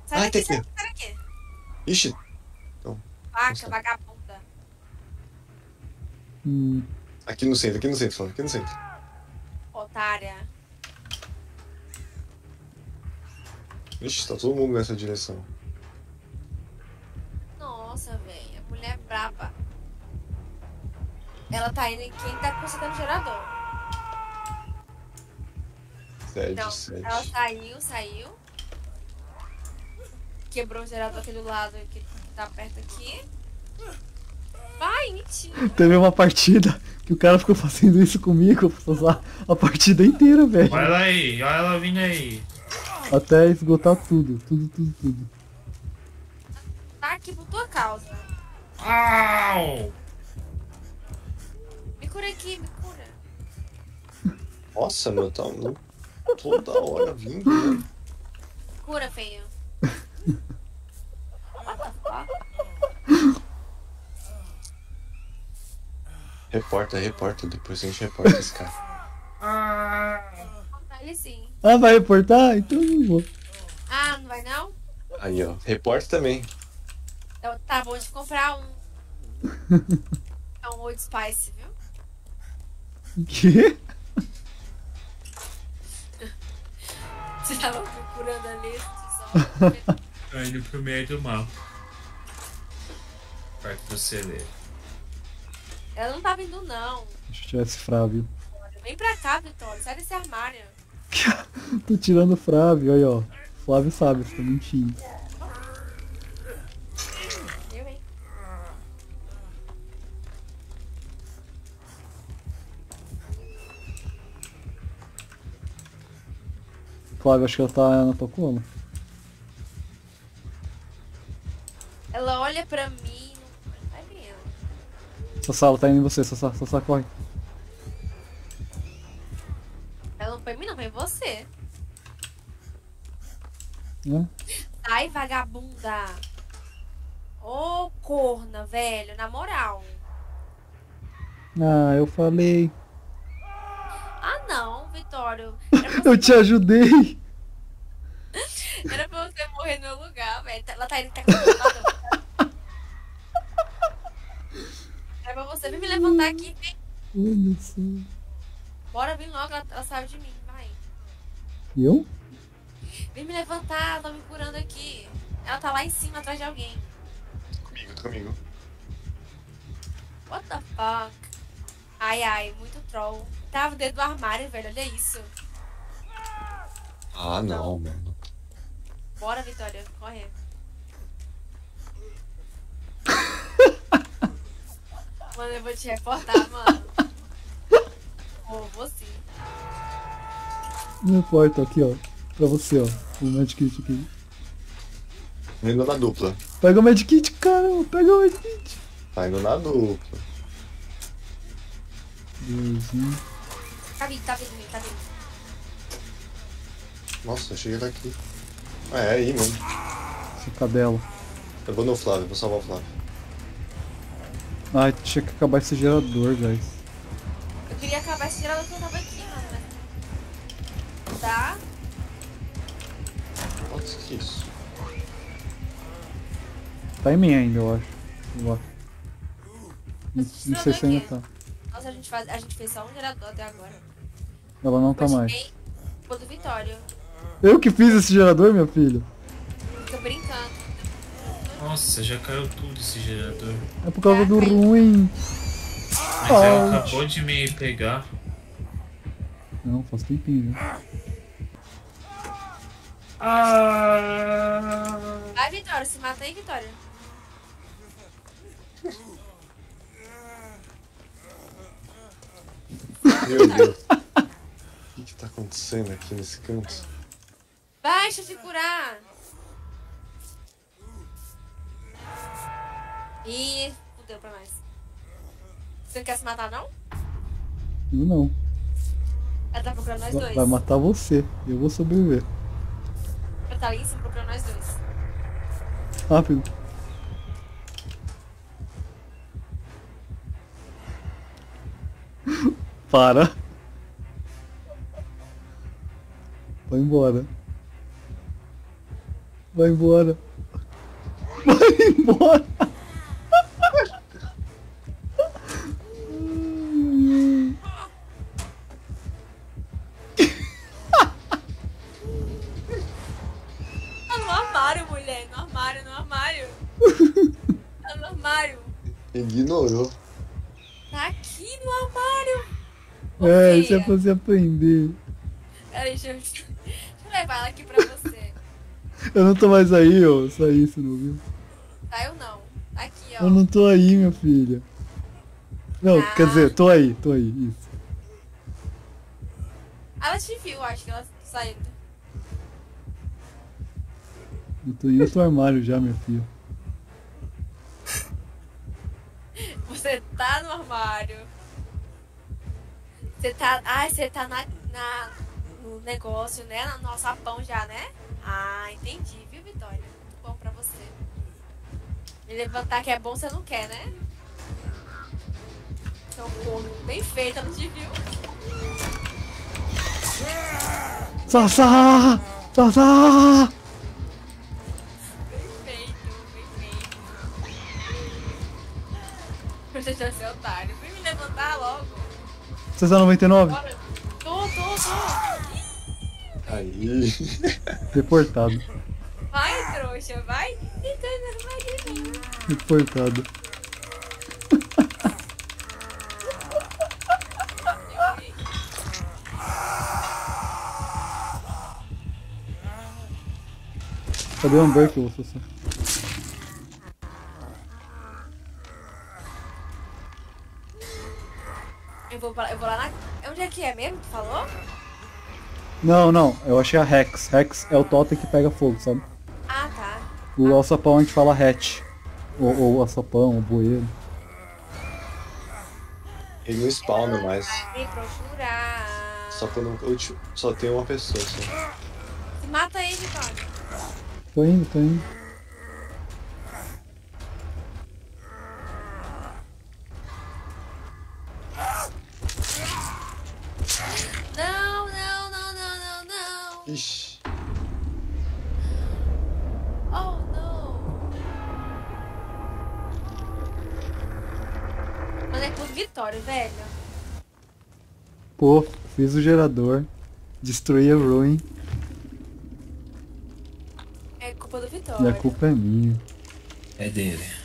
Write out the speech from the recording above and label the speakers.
Speaker 1: Sai
Speaker 2: Ai, tem
Speaker 1: daqui, sai
Speaker 2: aqui.
Speaker 1: daqui, sai daqui.
Speaker 2: Ixi. Então,
Speaker 1: Vaca,
Speaker 2: nossa.
Speaker 1: vagabunda.
Speaker 3: Hum,
Speaker 2: Aqui no centro, Flávio, aqui no centro.
Speaker 1: Otária.
Speaker 2: Ixi, tá todo mundo nessa direção.
Speaker 1: Nossa, velho. A mulher é braba. Ela tá indo em quem tá consertando o gerador. Então, ela saiu. Quebrou o gerador aqui do lado que tá perto aqui. Vai, mentira.
Speaker 3: teve uma partida que o cara ficou fazendo isso comigo, a partida inteira, velho.
Speaker 4: Olha ela aí, olha ela vindo aí.
Speaker 3: Até esgotar tudo.
Speaker 1: Tá aqui por tua causa.
Speaker 4: Au!
Speaker 1: Me cura aqui, me cura.
Speaker 2: Nossa, meu, tá toda hora vindo, né?
Speaker 1: Cura, feio. What the fuck?
Speaker 2: Reporta, depois a gente reporta esse cara.
Speaker 1: Ele sim.
Speaker 3: Ah, vai reportar? Então eu não vou.
Speaker 1: Ah, não vai não?
Speaker 2: Aí, ó, reporta também.
Speaker 1: Então, tá bom de comprar um. É um Old Spice, viu?
Speaker 3: O quê?
Speaker 1: Você tava procurando ali. Só...
Speaker 4: Tá indo pro meio do mapa. Pra que você lê.
Speaker 1: Ela não tá vindo, não.
Speaker 3: Deixa eu tirar esse Frávio.
Speaker 1: Vem pra cá, Vitória. Sai desse armário.
Speaker 3: Tô tirando o Frávio, aí ó. Flávio sabe, você tá mentindo.
Speaker 1: Eu, hein?
Speaker 3: Flávio, acho que ela tá na tua cama.
Speaker 1: Ela olha pra mim. Não vai vendo.
Speaker 3: Sassá, ela tá indo em você, Sassá, corre.
Speaker 1: Ela não foi em mim, não. Foi em você.
Speaker 3: Né?
Speaker 1: Sai, vagabunda. Ô, corna, velho. Na moral.
Speaker 3: Ah, eu falei.
Speaker 1: Ah, não, Vitório.
Speaker 3: Eu te ajudei.
Speaker 1: Era pra você morrer no meu lugar, velho. Ela tá indo, tá cansada. Era pra você vir me levantar aqui. Vem.
Speaker 3: Olha só.
Speaker 1: Bora, vem logo. Ela saiu de mim. Vai.
Speaker 3: E eu?
Speaker 1: Vem me levantar. Ela tá me curando aqui. Ela tá lá em cima, atrás de alguém.
Speaker 2: Comigo.
Speaker 1: What the fuck? Ai, muito troll. Tava dentro do armário, velho. Olha isso.
Speaker 2: Ah, não, mano.
Speaker 1: Bora, Vitória. Corre. Mano, eu vou te reportar, mano. Vou sim.
Speaker 3: Não importa, aqui ó. Pra você, ó. O medkit aqui.
Speaker 2: Indo na dupla.
Speaker 3: Pega o medkit, caramba. Pega o medkit.
Speaker 2: Tá indo na dupla.
Speaker 3: Deusinho.
Speaker 1: Tá vindo.
Speaker 2: Nossa, chega daqui. Ah, é aí mesmo.
Speaker 3: Essa cadela.
Speaker 2: Eu vou no Flávio, vou salvar o Flávio.
Speaker 3: Ai, tinha que acabar esse gerador, guys.
Speaker 1: Eu queria acabar esse gerador que eu tava aqui, mano. Tá?
Speaker 2: Nossa, que isso?
Speaker 3: Tá em mim ainda, eu acho. Não sei se ainda tá.
Speaker 1: Nossa, a gente fez só um gerador até agora.
Speaker 3: Ela não tá mais.
Speaker 1: Imaginei o do Vitório.
Speaker 3: Eu que fiz esse gerador, minha filha?
Speaker 1: Fica brincando.
Speaker 4: Nossa, já caiu tudo esse gerador.
Speaker 3: É por causa do ruim.
Speaker 4: Mas ela acabou de me pegar.
Speaker 3: Não, faz tempinho já.
Speaker 1: Vai, Vitória, se mata aí, Vitória.
Speaker 2: Meu Deus. O que tá acontecendo aqui nesse canto?
Speaker 1: Vai, deixa eu te curar. Ih, fudeu pra nós. Você não quer se matar, não?
Speaker 3: Eu não.
Speaker 1: Ela tá procurando nós dois.
Speaker 3: Vai matar você. Eu vou sobreviver.
Speaker 1: Ela tá ali em cima procurando nós dois.
Speaker 3: Rápido. Para. Vai embora. Vai embora. Vai embora.
Speaker 1: Tá no armário, mulher. No armário, no armário. Tá no armário.
Speaker 2: Ignorou.
Speaker 1: Tá aqui no armário. Ô,
Speaker 3: É, isso é
Speaker 1: feia.
Speaker 3: pra você aprender.
Speaker 1: Peraí, deixa eu levar ela aqui pra você.
Speaker 3: Eu não tô mais aí, ó. Saí, você não viu?
Speaker 1: Tá, eu não. Tá aqui, ó.
Speaker 3: Eu não tô aí, minha filha. Não,
Speaker 1: Ah.
Speaker 3: quer dizer, tô aí, isso.
Speaker 1: Ela te viu, acho que ela saiu.
Speaker 3: Eu tô em outro armário já, minha filha.
Speaker 1: Você tá no armário. Você tá. Ah, você tá no negócio, né? No alçapão já, né? Ah, entendi, viu, Vitória? Muito bom pra você. Me levantar que é bom, você não quer, né? Seu corno bem feito, ela te viu.
Speaker 3: Sassá! Sassá!
Speaker 1: Bem feito, bem feito. Você já é otário. Vem me levantar logo.
Speaker 3: Você tá 99?
Speaker 1: Bora. Tô.
Speaker 2: Aí.
Speaker 3: Reportado.
Speaker 1: Vai, trouxa, vai. Então, não vai de mim.
Speaker 3: Reportado. Cadê o Humberto, Sassá?
Speaker 1: Eu vou lá na... Onde é que é mesmo? Tu falou?
Speaker 3: Não, eu achei a Rex. Rex é o totem que pega fogo, sabe?
Speaker 1: Ah, tá.
Speaker 3: O alçapão a gente fala hatch. Ou alçapão, ou bueiro.
Speaker 2: Ele não spawna mais.
Speaker 1: Vem procurar.
Speaker 2: Só tem uma pessoa só.
Speaker 1: Mata ele, Vitória.
Speaker 3: Tô indo.
Speaker 1: Não.
Speaker 2: Ixi.
Speaker 1: Oh, não. Mano, é por Vitória, velho.
Speaker 3: Pô, fiz o gerador. Destruí a ruin.
Speaker 1: É culpa do
Speaker 3: E
Speaker 1: Vitória.
Speaker 3: a culpa é minha.
Speaker 4: É dele.